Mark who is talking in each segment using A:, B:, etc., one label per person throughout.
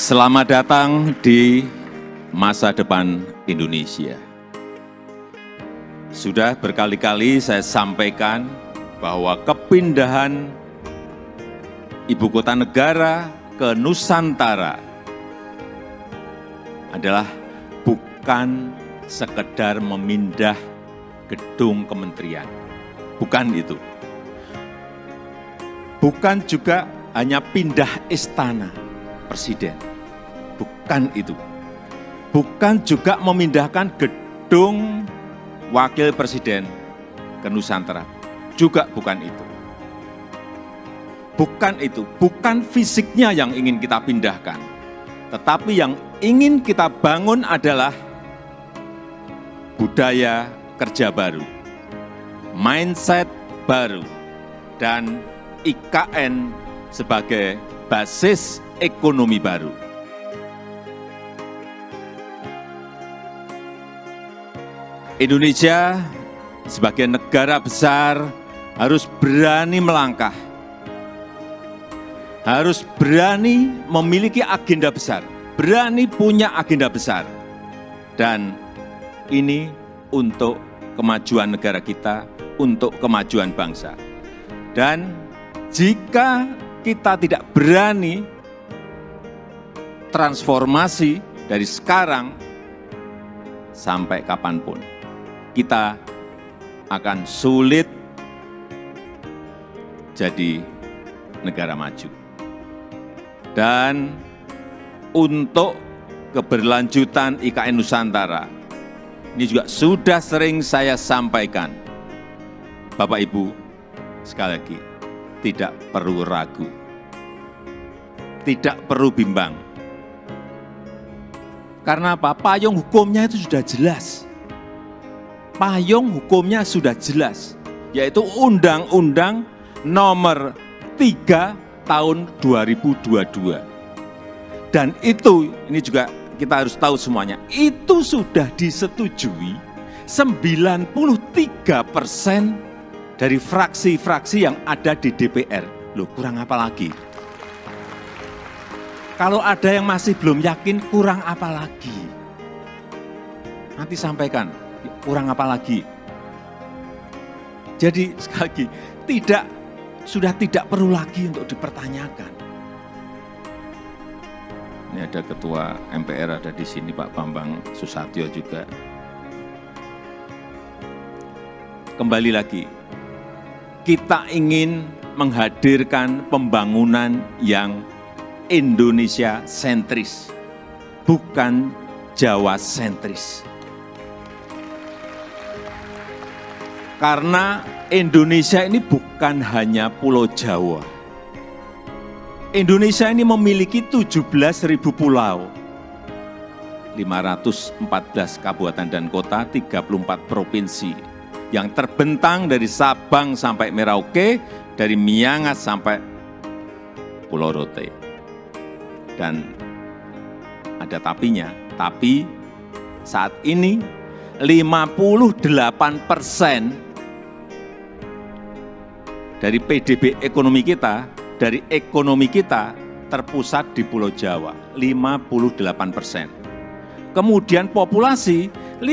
A: Selamat datang di masa depan Indonesia. Sudah berkali-kali saya sampaikan bahwa kepindahan ibu kota negara ke Nusantara adalah bukan sekedar memindah gedung kementerian. Bukan itu. Bukan juga hanya pindah istana presiden. Bukan itu. Bukan juga memindahkan gedung wakil presiden ke Nusantara. Juga bukan itu. Bukan itu. Bukan fisiknya yang ingin kita pindahkan. Tetapi yang ingin kita bangun adalah budaya kerja baru, mindset baru, dan IKN sebagai basis ekonomi baru. Indonesia sebagai negara besar harus berani melangkah, harus berani memiliki agenda besar, berani punya agenda besar. Dan ini untuk kemajuan negara kita, untuk kemajuan bangsa. Dan jika kita tidak berani transformasi dari sekarang sampai kapanpun, kita akan sulit jadi negara maju. Dan untuk keberlanjutan IKN Nusantara, ini juga sudah sering saya sampaikan. Bapak Ibu, sekali lagi, tidak perlu ragu, tidak perlu bimbang. Karena apa? Payung hukumnya itu sudah jelas. Payung hukumnya sudah jelas, yaitu Undang-Undang Nomor 3 Tahun 2022. Dan itu, ini juga kita harus tahu semuanya, itu sudah disetujui 93% dari fraksi-fraksi yang ada di DPR. Loh, kurang apa lagi? Kalau ada yang masih belum yakin, kurang apa lagi? Nanti sampaikan, kurang apa lagi? Jadi sekali lagi, sudah tidak perlu lagi untuk dipertanyakan. Ini ada Ketua MPR ada di sini, Pak Bambang Susatyo juga. Kembali lagi, kita ingin menghadirkan pembangunan yang Indonesia sentris, bukan Jawa sentris. Karena Indonesia ini bukan hanya Pulau Jawa. Indonesia ini memiliki 17.000 pulau, 514 kabupaten dan kota, 34 provinsi, yang terbentang dari Sabang sampai Merauke, dari Miangas sampai Pulau Rote. Dan ada tapinya, tapi saat ini 58% dari PDB ekonomi kita, dari ekonomi kita terpusat di Pulau Jawa, 58%. Kemudian populasi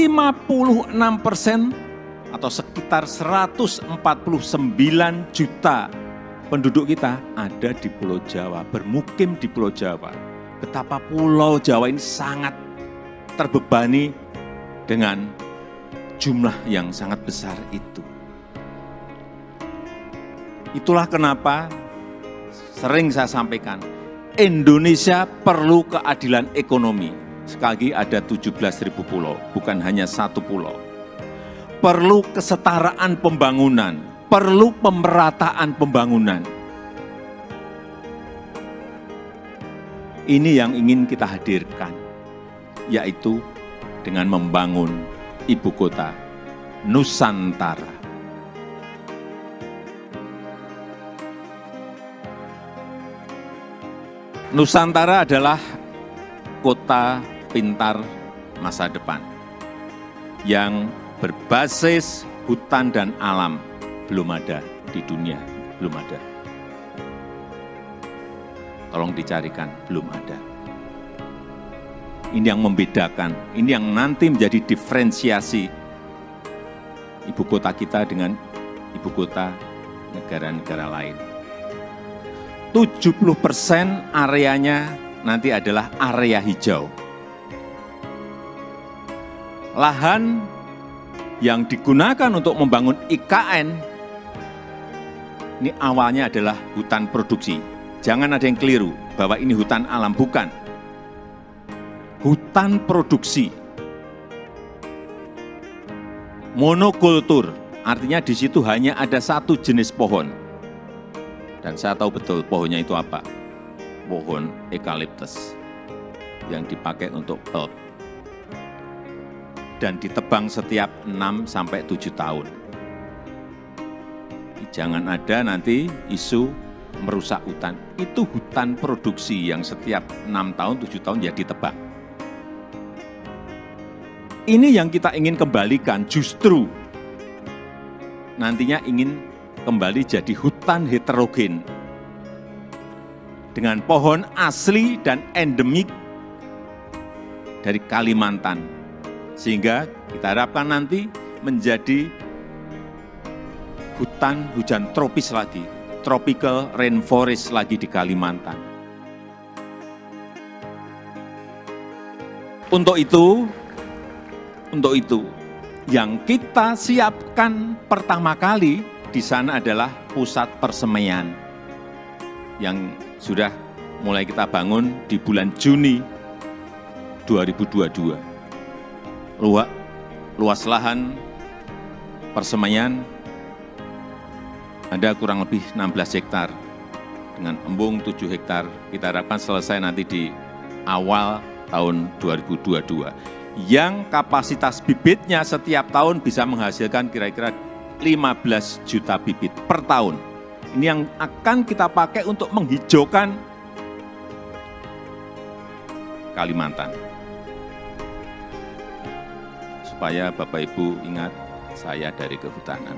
A: 56% atau sekitar 149 juta penduduk kita ada di Pulau Jawa, bermukim di Pulau Jawa. Betapa Pulau Jawa ini sangat terbebani dengan jumlah yang sangat besar itu. Itulah kenapa sering saya sampaikan, Indonesia perlu keadilan ekonomi. Sekali lagi ada 17.000 pulau, bukan hanya satu pulau. Perlu kesetaraan pembangunan, perlu pemerataan pembangunan. Ini yang ingin kita hadirkan, yaitu dengan membangun ibu kota Nusantara. Nusantara adalah kota pintar masa depan yang berbasis hutan dan alam. Belum ada di dunia, belum ada. Tolong dicarikan, belum ada. Ini yang membedakan, ini yang nanti menjadi diferensiasi ibu kota kita dengan ibu kota negara-negara lain. 70% areanya nanti adalah area hijau. Lahan yang digunakan untuk membangun IKN, ini awalnya adalah hutan produksi. Jangan ada yang keliru bahwa ini hutan alam, bukan. Hutan produksi. Monokultur, artinya di situ hanya ada satu jenis pohon. Dan saya tahu betul pohonnya itu apa. Pohon eukaliptus yang dipakai untuk pulp. Dan ditebang setiap 6-7 tahun. Jangan ada nanti isu merusak hutan. Itu hutan produksi yang setiap 6 tahun, 7 tahun ya ditebang. Ini yang kita ingin kembalikan, justru nantinya ingin kembali jadi hutan heterogen dengan pohon asli dan endemik dari Kalimantan, sehingga kita harapkan nanti menjadi hutan hujan tropis lagi, tropical rainforest lagi di Kalimantan. Untuk itu, yang kita siapkan pertama kali di sana adalah pusat persemaian yang sudah mulai kita bangun di bulan Juni 2022. Luas lahan persemaian ada kurang lebih 16 hektar dengan embung 7 hektar. Kita harapkan selesai nanti di awal tahun 2022. Yang kapasitas bibitnya setiap tahun bisa menghasilkan kira-kira 15 juta bibit per tahun. Ini yang akan kita pakai untuk menghijaukan Kalimantan. Supaya Bapak Ibu ingat saya dari kehutanan.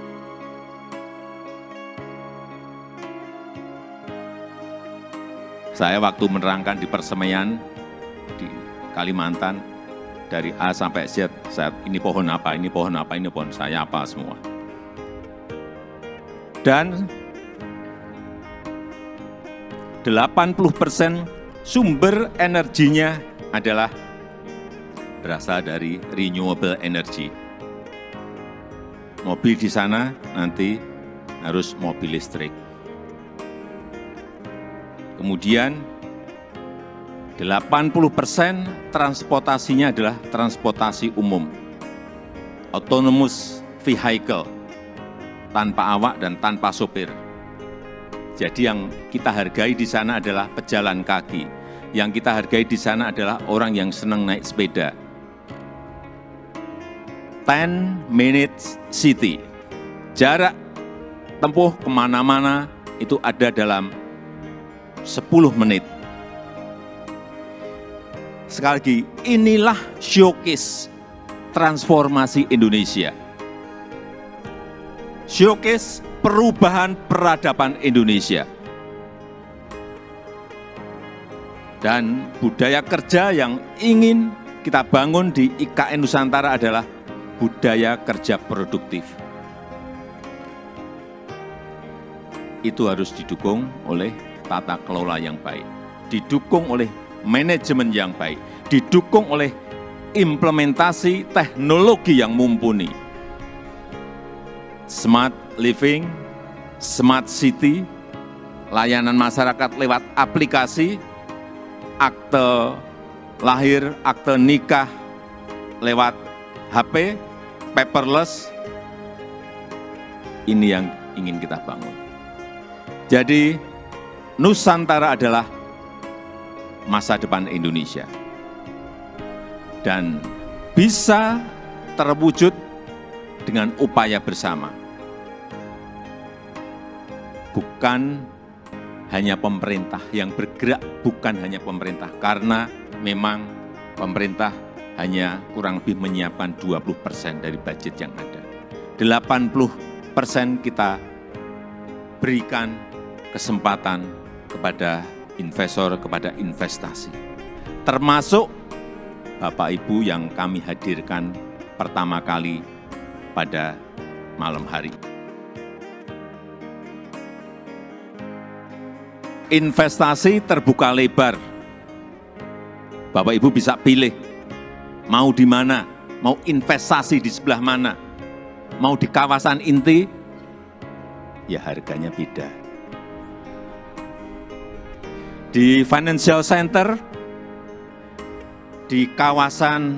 A: Saya waktu menerangkan di persemaian di Kalimantan, dari A sampai Z, ini pohon apa, ini pohon apa, ini pohon saya apa semua. Dan 80% sumber energinya adalah berasal dari renewable energy. Mobil di sana nanti harus mobil listrik. Kemudian 80% transportasinya adalah transportasi umum, autonomous vehicle, tanpa awak dan tanpa sopir. Jadi yang kita hargai di sana adalah pejalan kaki, yang kita hargai di sana adalah orang yang senang naik sepeda. 10 minutes city, jarak tempuh kemana-mana itu ada dalam 10 menit. Sekali lagi, inilah showcase transformasi Indonesia. Showcase perubahan peradaban Indonesia. Dan budaya kerja yang ingin kita bangun di IKN Nusantara adalah budaya kerja produktif. Itu harus didukung oleh tata kelola yang baik, didukung oleh manajemen yang baik, didukung oleh implementasi teknologi yang mumpuni. Smart living, smart city, layanan masyarakat lewat aplikasi, akte lahir, akte nikah lewat HP, paperless, ini yang ingin kita bangun. Jadi Nusantara adalah masa depan Indonesia. Dan bisa terwujud dengan upaya bersama. Bukan hanya pemerintah yang bergerak, bukan hanya pemerintah. Karena memang pemerintah hanya kurang lebih menyiapkan 20% dari budget yang ada. 80% kita berikan kesempatan kepada investor, kepada investasi. Termasuk Bapak Ibu yang kami hadirkan pertama kali pada malam hari. Investasi terbuka lebar. Bapak Ibu bisa pilih mau di mana, mau investasi di sebelah mana, mau di kawasan inti, ya harganya beda. Di financial center, di kawasan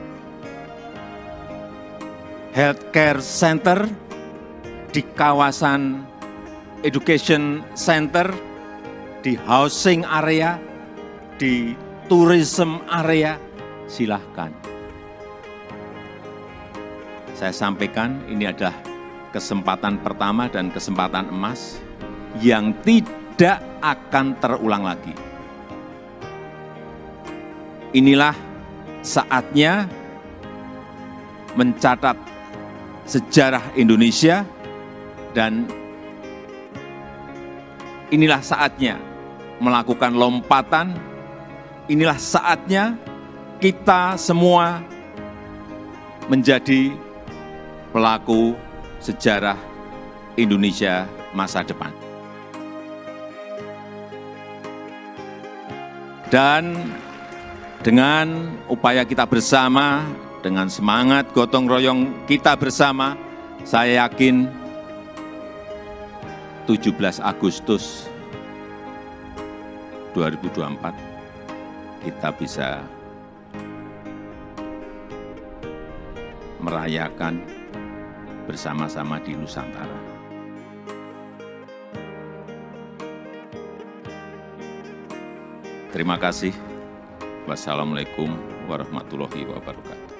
A: healthcare center, di kawasan education center, di housing area, di tourism area, silahkan. Saya sampaikan ini adalah kesempatan pertama dan kesempatan emas yang tidak akan terulang lagi. Inilah saatnya mencatat sejarah Indonesia dan inilah saatnya melakukan lompatan, inilah saatnya kita semua menjadi pelaku sejarah Indonesia masa depan. Dan dengan upaya kita bersama, dengan semangat gotong royong kita bersama, saya yakin 17 Agustus 2024 kita bisa merayakan bersama-sama di Nusantara. Terima kasih. Wassalamualaikum warahmatullahi wabarakatuh.